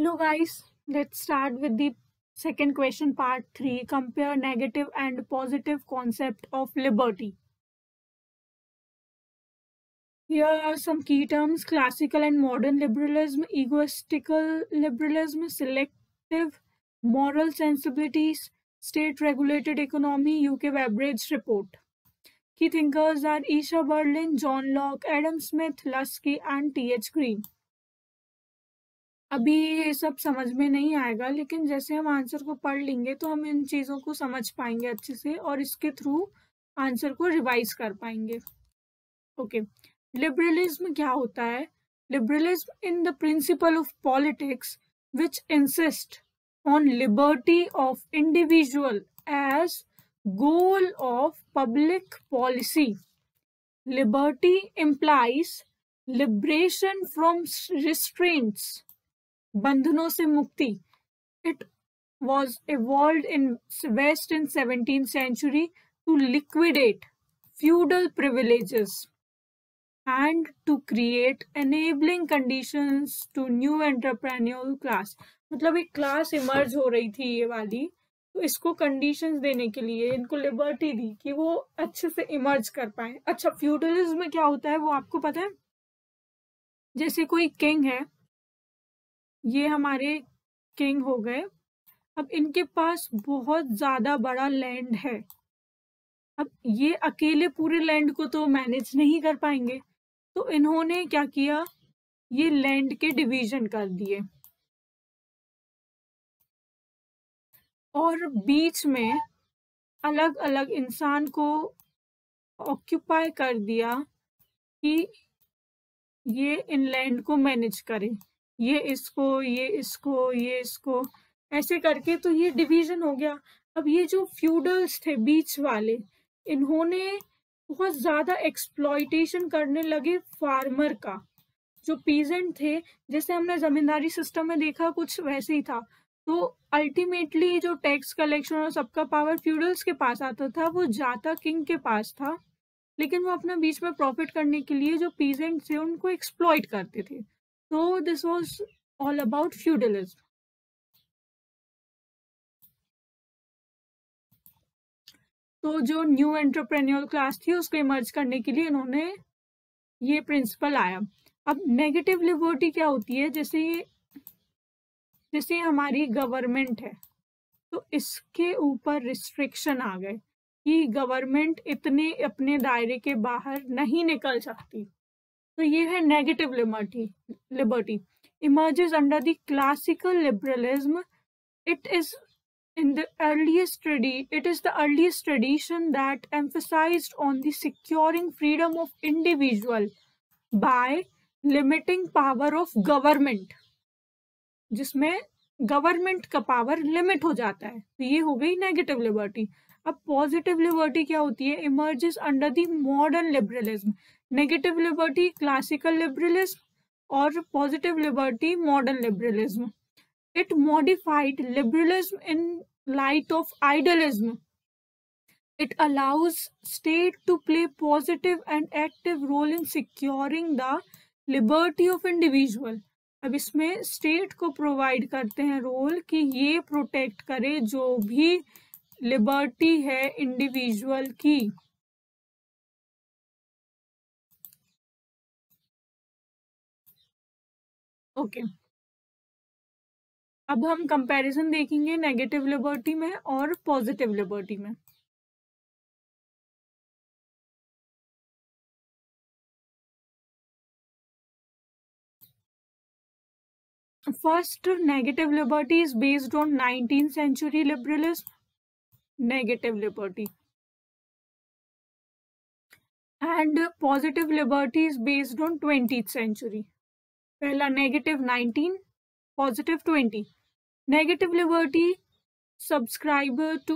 Hello guys, let's start with the second question, part 3. Compare negative and positive concept of liberty. Here are some key terms: classical and modern liberalism, egoistical liberalism, selective moral sensibilities, state regulated economy, UK Webbridge report. Key thinkers are Isha Berlin, John Locke, Adam Smith, Lusky and T.H. Green. अभी ये सब समझ में नहीं आएगा, लेकिन जैसे हम आंसर को पढ़ लेंगे तो हम इन चीज़ों को समझ पाएंगे अच्छे से और इसके थ्रू आंसर को रिवाइज कर पाएंगे. ओके, लिबरलिज्म क्या होता है? Liberalism in the principle of politics which insist on liberty of individual as goal of public policy. Liberty implies liberation from restraints, बंधनों से मुक्ति. It was evolved in West in 17th century to liquidate feudal privileges and to create enabling conditions to new entrepreneurial class. मतलब एक class emerge हो रही थी ये वाली, तो इसको कंडीशंस देने के लिए इनको लिबर्टी दी कि वो अच्छे से इमर्ज कर पाए. अच्छा, फ्यूडलिज्म में क्या होता है वो आपको पता है? जैसे कोई किंग है, ये हमारे किंग हो गए, अब इनके पास बहुत ज्यादा बड़ा लैंड है. अब ये अकेले पूरे लैंड को तो मैनेज नहीं कर पाएंगे, तो इन्होंने क्या किया, ये लैंड के डिवीजन कर दिए और बीच में अलग अलग इंसान को ऑक्यूपाई कर दिया कि ये इन लैंड को मैनेज करे. ये इसको, ये इसको, ये इसको, ऐसे करके तो ये डिवीजन हो गया. अब ये जो फ्यूडल्स थे बीच वाले, इन्होंने बहुत ज्यादा एक्सप्लॉइटेशन करने लगे फार्मर का. जो पीजेंट थे, जैसे हमने जमींदारी सिस्टम में देखा, कुछ वैसे ही था. तो अल्टीमेटली जो टैक्स कलेक्शन और सबका पावर फ्यूडल्स के पास आता था, वो जाता किंग के पास था, लेकिन वो अपना बीच में प्रॉफिट करने के लिए जो पीजेंट थे उनको एक्सप्लॉइट करते थे. तो this was all about feudalism. तो जो न्यू एंटरप्रेन्योर क्लास थी उसको इमर्ज करने के लिए इन्होंने ये प्रिंसिपल आया. अब नेगेटिव लिबर्टी क्या होती है? जैसे हमारी गवर्नमेंट है, तो इसके ऊपर रिस्ट्रिक्शन आ गए कि गवर्नमेंट इतने अपने दायरे के बाहर नहीं निकल सकती. तो ये है negative liberty. Emerges under the classical liberalism. It is the earliest tradition that emphasized on the securing freedom of individual by limiting power of government, जिसमें गवर्नमेंट का पावर लिमिट हो जाता है. तो ये हो गई नेगेटिव लिबर्टी. अब पॉजिटिव लिबर्टी क्या होती है? Emerges under the modern liberalism. Negative liberty classical liberalism और positive liberty modern liberalism. It modified liberalism in light of idealism. It allows state to play positive and active role in securing the liberty of individual. अब इसमें state को provide करते हैं role कि ये protect करे जो भी लिबर्टी है इंडिविजुअल की. ओके, अब हम कंपैरिजन देखेंगे नेगेटिव लिबर्टी में और पॉजिटिव लिबर्टी में. First, negative liberty is based on 19th century liberalism. Negative liberty. And positive liberty is based on 20th century. पहला negative 19, positive 20. Negative liberty subscribe to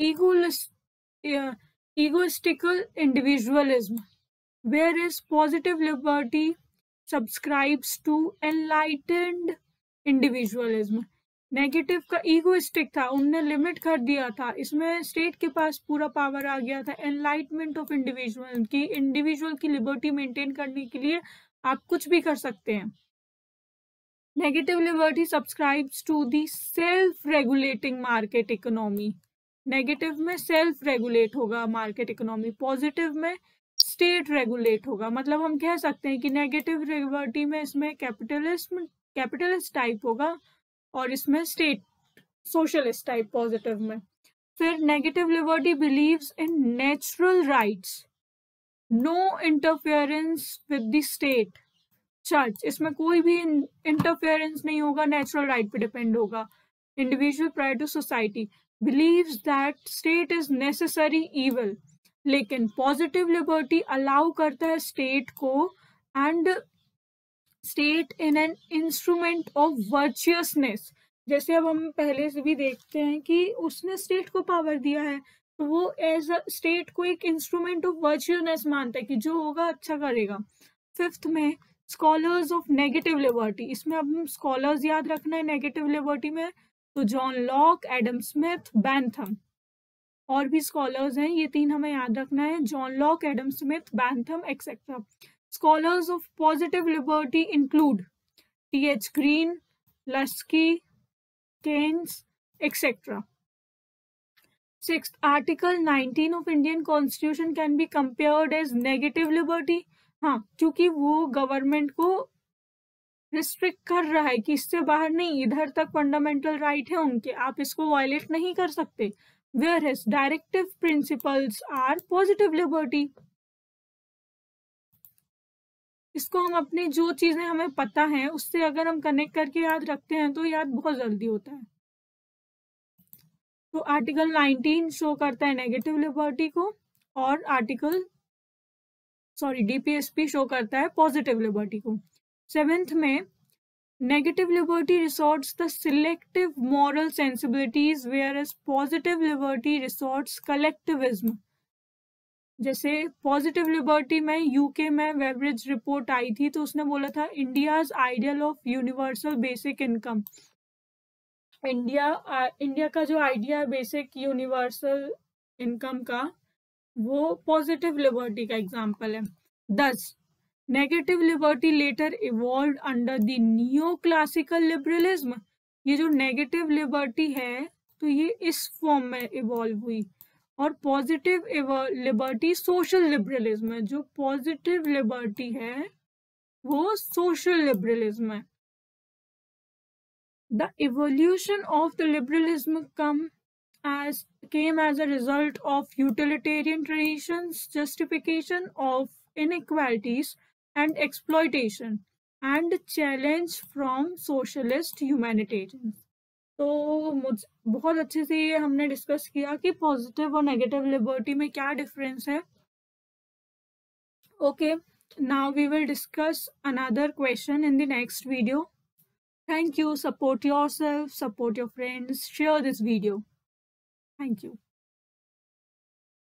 egoistical individualism, whereas positive liberty subscribes to enlightened individualism. Negative का egoistic था, उनने limit कर दिया था, इसमें state के पास पूरा पावर आ गया था. एनलाइटमेंट ऑफ इंडिविजुअल की, इंडिविजुअल की लिबर्टी मेंटेन करने के लिए आप कुछ भी कर सकते हैं. Negative liberty subscribes to the self regulating market economy. Negative में सेल्फ रेगुलेट होगा मार्केट इकोनॉमी, पॉजिटिव में स्टेट रेगुलेट होगा। मतलब हम कह सकते हैं कि नेगेटिव लिबर्टी में इसमें कैपिटलिस्ट टाइप होगा और इसमें स्टेट सोशलिस्ट टाइप पॉजिटिव में। फिर negative liberty believes in natural rights, no interference with the state church, इसमें कोई भी इंटरफेरेंस नहीं होगा, नेचुरल राइट पे डिपेंड होगा। Individual prior to society believes that state is necessary evil, लेकिन पॉजिटिव लिबर्टी अलाउ करता है स्टेट को and state in an instrument of virtuousness. जैसे अब हम पहले से भी देखते हैं कि उसने स्टेट को पावर दिया है, तो वो एज अ स्टेट को एक इंस्ट्रूमेंट ऑफ वर्चुअसनेस मानता है कि जो होगा अच्छा करेगा। फिफ्थ में स्कॉलर्स ऑफ नेगेटिव लिबर्टी, इसमें अब हम स्कॉलर्स याद रखना है नेगेटिव लिबर्टी में, तो John Locke, Adam Smith, Bentham, और भी स्कॉलर्स हैं, ये तीन हमें याद रखना है, John Locke, Adam Smith, Bentham etcetera. Scholars of positive liberty include T H. Green, Laski, Keynes etcetera. Sixth, Article 19 of Indian Constitution can be compared as negative liberty। हाँ, क्योंकि वो गवर्नमेंट को रिस्ट्रिक्ट कर रहा है कि इससे बाहर नहीं, इधर तक फंडामेंटल राइट है उनके, आप इसको वायलेट नहीं कर सकते। Whereas directive principles are positive liberty. इसको हम अपनी जो चीजें हमें पता है उससे अगर हम कनेक्ट करके याद रखते हैं तो याद बहुत जल्दी होता है। तो आर्टिकल 19 शो करता है नेगेटिव लिबर्टी को और डीपीएसपी शो करता है पॉजिटिव लिबर्टी को। सेवेंथ में negative liberty resorts the selective moral sensibilities whereas positive liberty resorts collectivism. जैसे पॉजिटिव लिबर्टी में यूके में वेबरिज रिपोर्ट आई थी, तो उसने बोला था India's ideal of universal basic income. India का जो आइडिया है बेसिक यूनिवर्सल इनकम का, वो पॉजिटिव लिबर्टी का एग्जाम्पल है। 10 negative liberty later evolve under the new classical liberalism. ये जो नेगेटिव लिबर्टी है तो ये इस फॉर्म में इवॉल्व हुई, और पॉजिटिव लिबर्टी सोशल लिबरलिज्म है। जो पॉजिटिव लिबर्टी है वो सोशल लिबरलिज्म है। The evolution of the liberalism came as a result of utilitarian traditions, justification of inequalities and exploitation, and challenge from socialist humanitarians। तो बहुत अच्छे से ये हमने डिस्कस किया कि पॉजिटिव और नेगेटिव लिबर्टी में क्या डिफरेंस है। Okay, now we will discuss another question in the next video. Thank you. Support yourself, support your friends, share this video. Thank you.